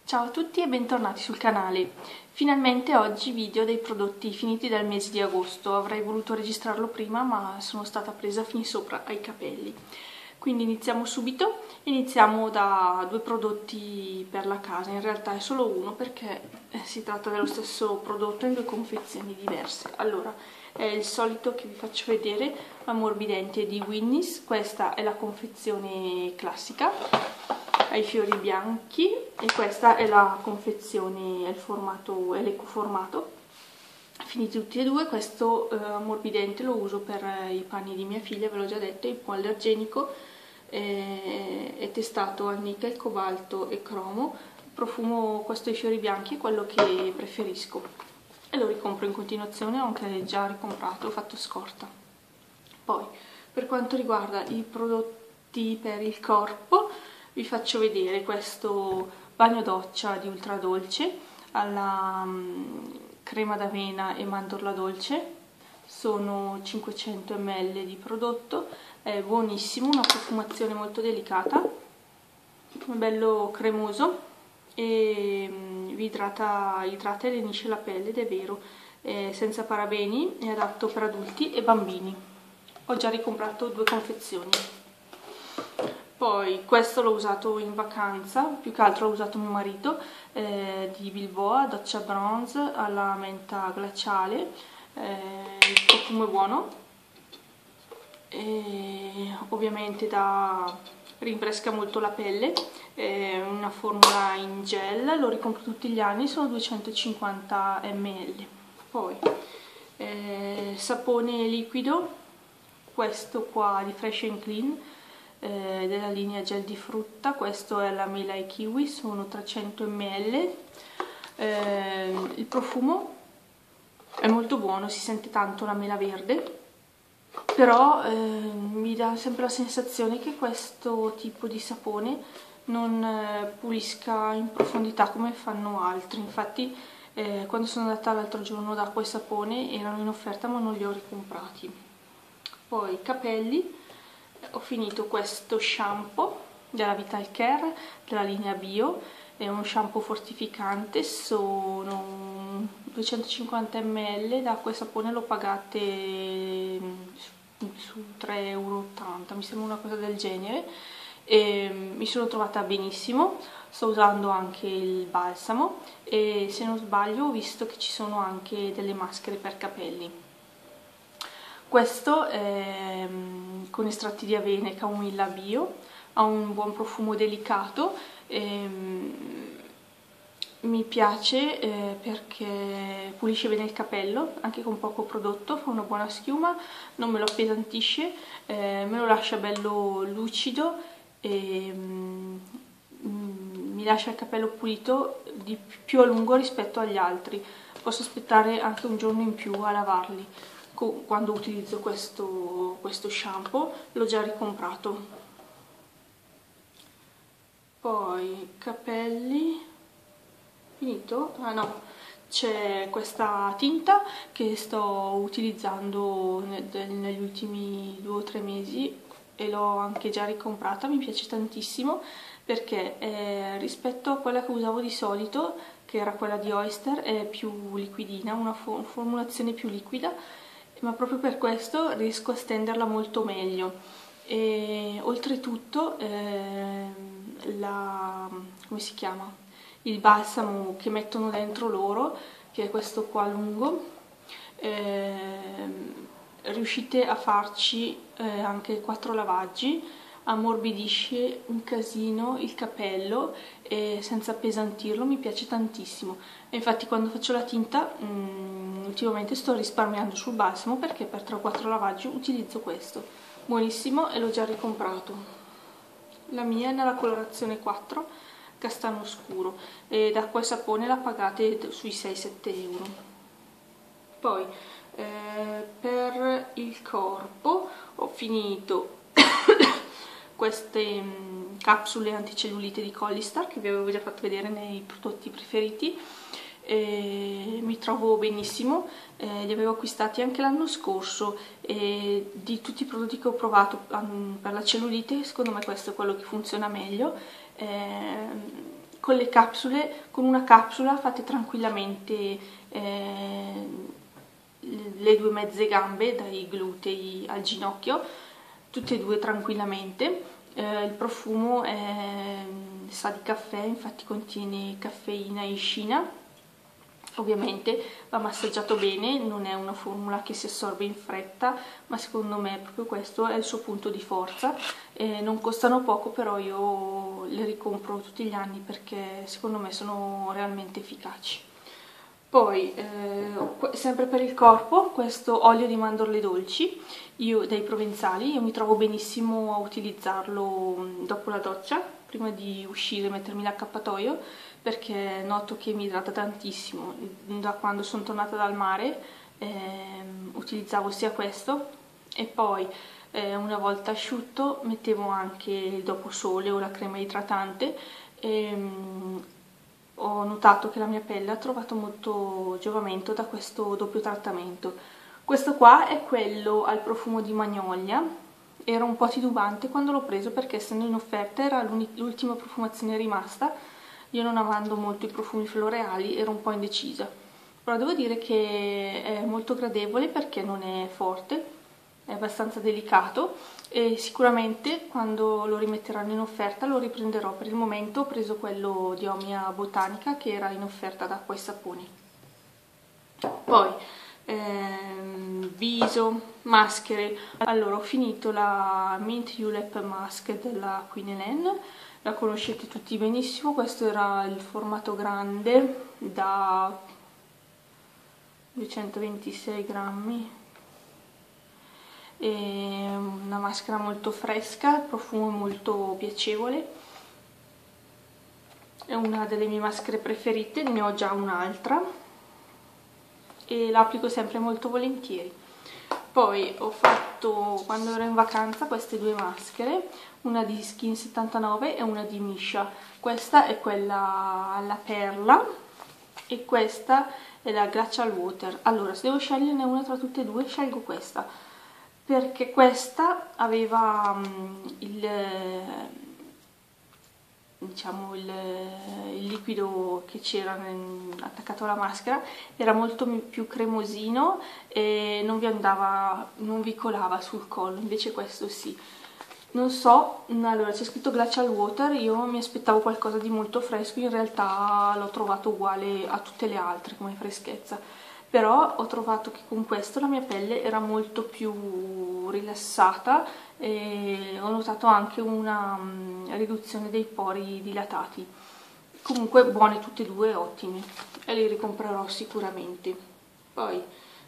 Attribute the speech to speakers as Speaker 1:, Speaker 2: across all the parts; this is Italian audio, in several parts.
Speaker 1: Ciao a tutti e bentornati sul canale. Finalmente oggi video dei prodotti finiti dal mese di agosto. Avrei voluto registrarlo prima ma sono stata presa fin sopra ai capelli. Quindi iniziamo subito. Iniziamo da due prodotti per la casa, in realtà è solo uno perché si tratta dello stesso prodotto in due confezioni diverse. Allora, è il solito che vi faccio vedere, ammorbidente di Winnis. Questa è la confezione classica ai fiori bianchi e questa è la confezione, è il formato, è l'ecoformato. Finiti tutti e due. Questo ammorbidente lo uso per i panni di mia figlia, ve l'ho già detto, è ipoallergenico, è testato al nickel, cobalto e cromo. Il profumo, questo ai fiori bianchi, è quello che preferisco e lo ricompro in continuazione, ho anche già ricomprato, ho fatto scorta. Poi per quanto riguarda i prodotti per il corpo, vi faccio vedere questo bagno doccia di Ultra Dolce alla crema d'avena e mandorla dolce. Sono 500 ml di prodotto, è buonissimo, una profumazione molto delicata, è bello cremoso e vi idrata e lenisce la pelle ed è vero, è senza parabeni, è adatto per adulti e bambini. Ho già ricomprato due confezioni. Poi questo l'ho usato in vacanza, più che altro l'ho usato mio marito, di Bilboa, doccia bronze alla menta glaciale, il profumo è buono e ovviamente rinfresca molto la pelle, è una formula in gel, lo ricompro tutti gli anni, sono 250 ml. Poi sapone liquido, questo qua di Fresh and Clean, della linea gel di frutta, questo è la mela e kiwi, sono 300 ml. Il profumo è molto buono, si sente tanto la mela verde, però mi dà sempre la sensazione che questo tipo di sapone non pulisca in profondità come fanno altri. Infatti quando sono andata l'altro giorno da acqua e sapone erano in offerta ma non li ho ricomprati. Poi capelli, ho finito questo shampoo della Vital Care della linea Bio, è uno shampoo fortificante, sono 250 ml, d'acqua e sapone l'ho pagate su 3,80 €, mi sembra una cosa del genere, e mi sono trovata benissimo. Sto usando anche il balsamo e se non sbaglio ho visto che ci sono anche delle maschere per capelli. Questo è con estratti di avena e camomilla bio, ha un buon profumo delicato, mi piace perché pulisce bene il capello, anche con poco prodotto, fa una buona schiuma, non me lo appesantisce, me lo lascia bello lucido e mi lascia il capello pulito di più a lungo rispetto agli altri. Posso aspettare anche un giorno in più a lavarli. Quando utilizzo questo shampoo, l'ho già ricomprato. Poi capelli, finito? Ah no, c'è questa tinta che sto utilizzando negli ultimi 2 o 3 mesi e l'ho anche già ricomprata, mi piace tantissimo perché rispetto a quella che usavo di solito, che era quella di Oyster, è più liquidina, una formulazione più liquida, ma proprio per questo riesco a stenderla molto meglio. E oltretutto come si chiama? Il balsamo che mettono dentro loro, che è questo qua lungo, riuscite a farci anche 4 lavaggi, ammorbidisce un casino il capello e senza appesantirlo, mi piace tantissimo. E infatti quando faccio la tinta ultimamente sto risparmiando sul balsamo perché per 3 o 4 lavaggi utilizzo questo. Buonissimo e l'ho già ricomprato. La mia è nella colorazione 4, castano scuro, e d'acqua e sapone la pagate sui 6-7 €. Poi per il corpo ho finito queste capsule anticellulite di Collistar che vi avevo già fatto vedere nei prodotti preferiti. Mi trovo benissimo, li avevo acquistati anche l'anno scorso e di tutti i prodotti che ho provato per la cellulite secondo me questo è quello che funziona meglio. con le capsule, con una capsula fate tranquillamente le due mezze gambe, dai glutei al ginocchio, tutte e due tranquillamente. Il profumo sa di caffè, infatti contiene caffeina e iscina. Ovviamente va massaggiato bene, non è una formula che si assorbe in fretta, ma secondo me proprio questo è il suo punto di forza. Non costano poco, però io le ricompro tutti gli anni perché secondo me sono realmente efficaci. Poi, sempre per il corpo, questo olio di mandorle dolci, dei provenzali, io mi trovo benissimo a utilizzarlo dopo la doccia, prima di uscire e mettermi l'accappatoio, perché noto che mi idrata tantissimo. Da quando sono tornata dal mare utilizzavo sia questo e poi una volta asciutto mettevo anche il doposole o la crema idratante. Ho notato che la mia pelle ha trovato molto giovamento da questo doppio trattamento. Questo qua è quello al profumo di magnolia. Era un po' titubante quando l'ho preso perché, essendo in offerta, era l'ultima profumazione rimasta. Io, non amando molto i profumi floreali, ero un po' indecisa, però devo dire che è molto gradevole perché non è forte, è abbastanza delicato e sicuramente quando lo rimetteranno in offerta lo riprenderò. Per il momento ho preso quello di Omia Botanica che era in offerta da Acqua e Saponi. Poi viso, maschere. Allora, ho finito la Mint Julep Mask della Queen Helene, la conoscete tutti benissimo. Questo era il formato grande da 226 grammi. È una maschera molto fresca, il profumo è molto piacevole, è una delle mie maschere preferite, ne ho già un'altra e la applico sempre molto volentieri. Poi ho fatto, quando ero in vacanza, queste due maschere, una di Skin 79 e una di Misha. Questa è quella alla perla e questa è la Glacial Water. Allora, se devo sceglierne una tra tutte e due, scelgo questa, perché questa aveva diciamo il liquido che c'era attaccato alla maschera, era molto più cremosino e non vi colava sul collo, invece questo sì. Non so, allora c'è scritto Glacial Water, io mi aspettavo qualcosa di molto fresco, in realtà l'ho trovato uguale a tutte le altre come freschezza, però ho trovato che con questo la mia pelle era molto più rilassata e ho notato anche una riduzione dei pori dilatati. Comunque buone tutte e due, ottime, e le ricomprerò sicuramente. Poi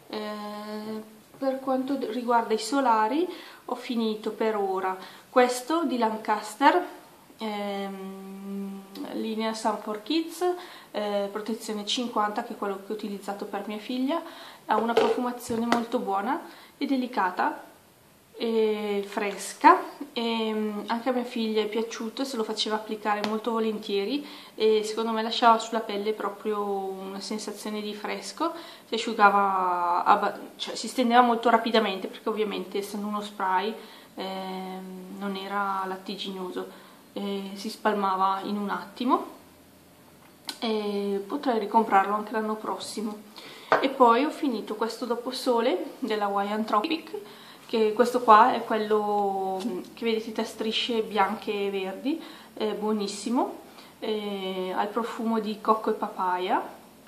Speaker 1: per quanto riguarda i solari ho finito per ora questo di Lancaster, linea Sun for Kids, protezione 50, che è quello che ho utilizzato per mia figlia. Ha una profumazione molto buona e delicata e fresca, e anche a mia figlia è piaciuto, se lo faceva applicare molto volentieri e secondo me lasciava sulla pelle proprio una sensazione di fresco, si asciugava, cioè si stendeva molto rapidamente perché ovviamente essendo uno spray non era lattiginoso, si spalmava in un attimo e potrei ricomprarlo anche l'anno prossimo. E poi ho finito questo doposole della Hawaiian Tropic, che questo qua è quello che vedete a strisce bianche e verdi, è buonissimo, ha il profumo di cocco e papaya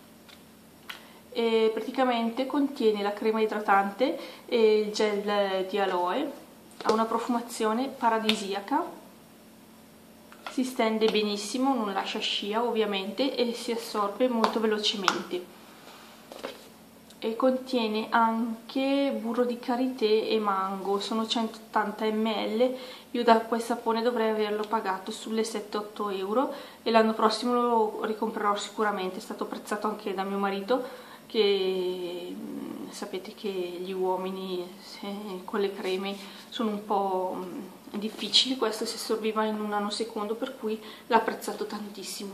Speaker 1: e praticamente contiene la crema idratante e il gel di aloe, ha una profumazione paradisiaca, si stende benissimo, non lascia scia ovviamente e si assorbe molto velocemente. E contiene anche burro di karité e mango, sono 180 ml, io da quel sapone dovrei averlo pagato sulle 7-8 euro e l'anno prossimo lo ricomprerò sicuramente. È stato apprezzato anche da mio marito, che sapete che gli uomini con le creme sono un po' difficili, questo si assorbiva in un nanosecondo, per cui l'ha apprezzato tantissimo.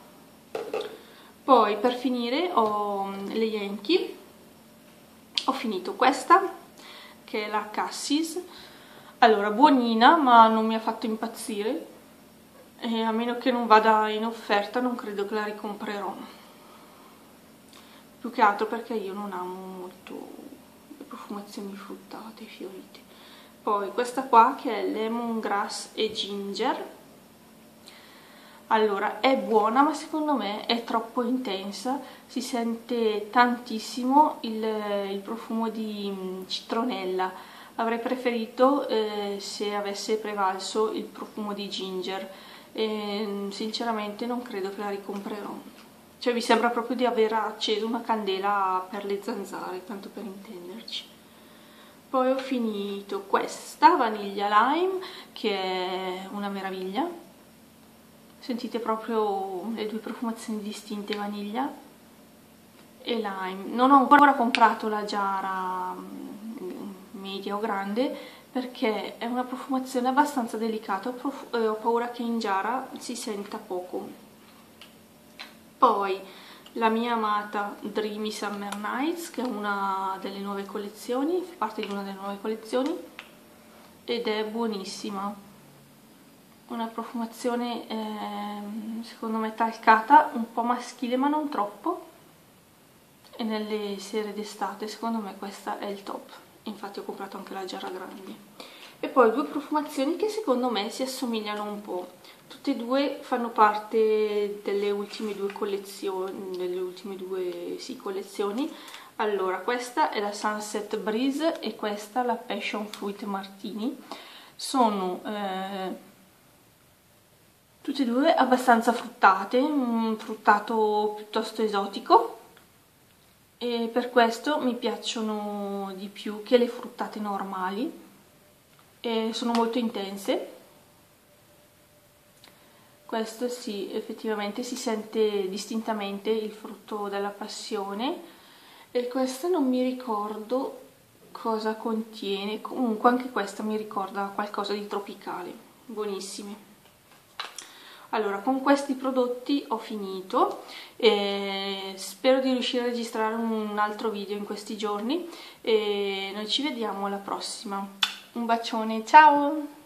Speaker 1: Poi per finire ho le Yankee. Ho finito questa, che è la Cassis. Allora, buonina, ma non mi ha fatto impazzire. e a meno che non vada in offerta non credo che la ricomprerò, più che altro perché io non amo molto le profumazioni fruttate, fiorite. Poi questa qua che è lemongrass e ginger. Allora, è buona, ma secondo me è troppo intensa, si sente tantissimo il profumo di citronella. Avrei preferito se avesse prevalso il profumo di ginger, e sinceramente non credo che la ricomprerò. Cioè mi sembra proprio di aver acceso una candela per le zanzare, tanto per intenderci. Poi ho finito questa vaniglia lime, che è una meraviglia. Sentite proprio le due profumazioni distinte, vaniglia e lime. Non ho ancora comprato la giara media o grande perché è una profumazione abbastanza delicata, ho paura che in giara si senta poco. Poi la mia amata Dreamy Summer Nights, che è una delle nuove collezioni, fa parte di una delle nuove collezioni ed è buonissima. Una profumazione secondo me talcata, un po' maschile ma non troppo, e nelle sere d'estate secondo me questa è il top, infatti ho comprato anche la giara grande. E poi due profumazioni che secondo me si assomigliano un po', tutte e due fanno parte delle ultime due collezioni, collezioni. Allora, questa è la Sunset Breeze e questa la Passion Fruit Martini. Sono tutte e due abbastanza fruttate, un fruttato piuttosto esotico, e per questo mi piacciono di più che le fruttate normali, e sono molto intense. Questo sì, effettivamente si sente distintamente il frutto della passione, e questa non mi ricordo cosa contiene, comunque anche questa mi ricorda qualcosa di tropicale, buonissime. Allora, con questi prodotti ho finito, spero di riuscire a registrare un altro video in questi giorni e noi ci vediamo alla prossima. Un bacione, ciao!